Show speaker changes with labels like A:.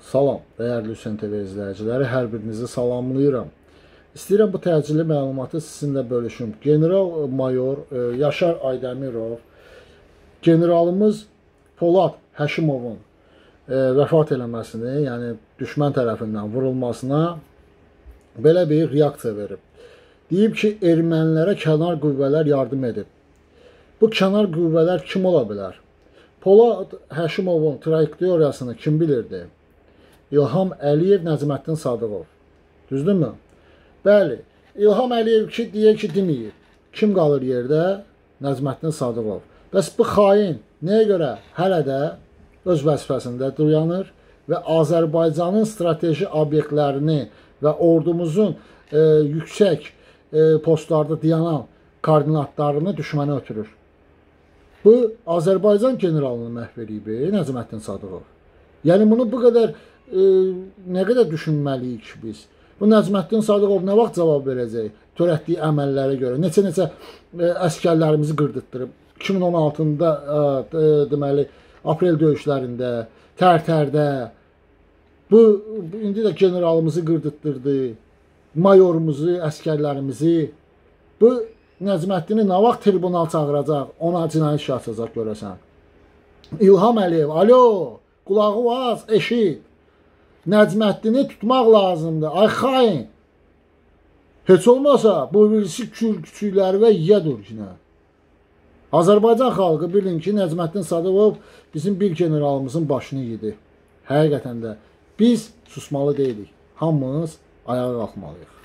A: Salam, dəyərli Hüseyn TV izləyiciləri, hər birinizi salamlayıram. İstəyirəm bu təcili məlumatı sizinlə bölüşüm. General-mayor Yaşar Aydemirov, generalımız Polad Həşimovun vəfat eləməsini, yəni düşmən tərəfindən vurulmasına belə bir reaksiya verib. Deyib ki, ermənilərə kənar qüvvələr yardım edib. Bu kənar qüvvələr kim ola bilər? Polad Həşimovun trayektoriyasını kim bilirdi? İlham Əliyev, Nəcməddin Sadıqov. Düzdürmü? Bəli, İlham Əliyev ki, deyir ki, deməyib. Kim qalır yerdə? Nəcməddin Sadıqov. Bəs bu xain nəyə görə hələ də öz vəzifəsində dayanır və Azərbaycanın strateji obyektlərini və ordumuzun yüksək postlarda dayanan koordinatlarını düşmənə ötürür? Bu, Azərbaycan generalını məhv edib, Nəcməddin Sadıqov. Yəni, bunu bu qədər nə qədər düşünməliyik ki biz? Bu Nəcməddin Sadıqov nə vaxt cavab verəcək törətdiyi əməllərə görə? Neçə əskərlərimizi qırdırtdırıb. 2016-da deməli, aprel döyüşlərində, Tərtərdə bu indi də generalımızı qırdırtdırdı, mayorumuzu, əskərlərimizi. Bu Nəcməddini nə vaxt tribunal çağıracaq, ona cinayət işi açacaq görəsən? İlham Əliyev, alo, qulağı var, eşit. Nəcməddini tutmaq lazımdır. Ay xain. Heç olmasa bu birisi küçükləri və yiyə durginə. Azərbaycan xalqı bilin ki, Nəcməddin Sadıqov bizim bir generalımızın başını yedi. Həqiqətən də biz susmalı deyilik. Hamımız ayağa qalxmalıyıq.